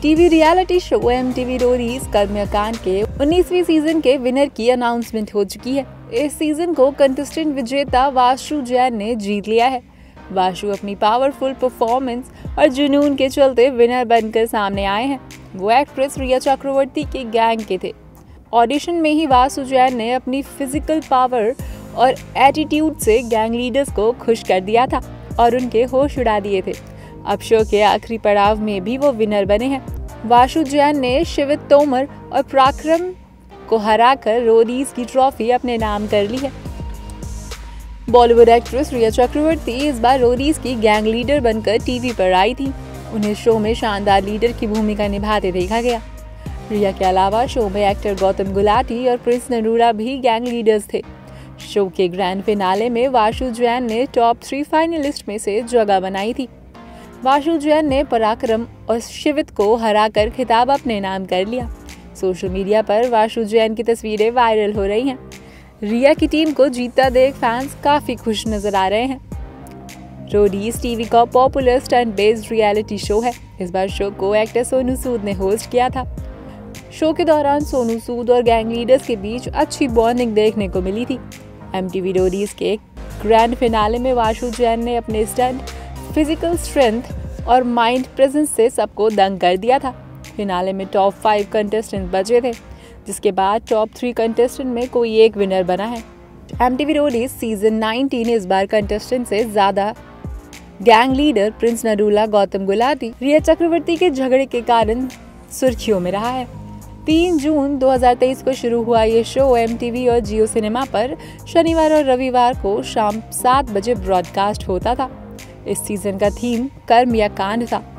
TV reality show MTV Roadies Karmkaand के 19वीं season के विनर की अनाउंसमेंट हो चुकी है। इस सीजन को कंटेस्टेंट विजेता वाशु जैन ने जीत लिया है। वाशु अपनी पावरफुल परफॉर्मेंस और जुनून के चलते विनर बनकर सामने आए हैं। वो एक्ट्रेस रिया चक्रवर्ती के गैंग के थे। ऑडिशन में ही वाशु जैन ने अपनी फिजिकल पावर और एटीट्यूड से गैंग लीडर्स को खुश कर दिया था और उनके होश उड़ा दिए थे। अब शो के आखिरी पड़ाव में भी वो विनर बने हैं। वाशु जैन ने शिवित तोमर और पराक्रम को हराकर रोडीज की ट्रॉफी अपने नाम कर ली है। बॉलीवुड एक्ट्रेस रिया चक्रवर्ती इस बार रोडीज की गैंग लीडर बनकर टीवी पर आई थी। उन्हें शो में शानदार लीडर की भूमिका निभाते देखा गया। रिया के अलावा शो में एक्टर गौतम गुलाटी और प्रिंस नरूला भी गैंग लीडर्स थे। शो के ग्रैंड फिनाले में वाशु जैन ने टॉप 3 फाइनलिस्ट में से जगह बनाई थी। वाशु जैन ने पराक्रम और शिवित को हराकर खिताब अपने नाम कर लिया। सोशल मीडिया पर वाशु जैन की तस्वीरें वायरल हो रही हैं। रिया की टीम को जीतता देख फैंस काफी खुश नजर आ रहे हैं। रोडीज टीवी का popular stunt based reality show है। इस बार शो को एक्टर सोनू सूद ने होस्ट किया था। शो के दौरान सोनू सूद और गैंग लीडर्स के बीच अच्छी बॉन्डिंग देखने को मिली थी। MTV रोडीज के ग्रैंड फिनाले में वाशु जैन ने अपने स्टंट, फिजिकल स्ट्रेंथ और माइंड प्रेजेंस से सबको दंग कर दिया था। फिनाले में टॉप 5 कंटेस्टेंट बचे थे, जिसके बाद टॉप 3 कंटेस्टेंट में कोई एक विनर बना है। MTV रोडीज सीजन 19 इस बार कंटेस्टेंट से ज्यादा gang leader Prince Narula, Gautam Gulati, Rhea Chakraborty के झगड़े के कारण सुर्खियों में रहा है। 3 जून 2023 को शुरू हुआ ये शो MTV और जियो सिनेमा पर शनिवार और रविवार को शाम 7 बजे ब्रॉडकास्ट होता था। इस सीजन का थीम कर्म या कांड था।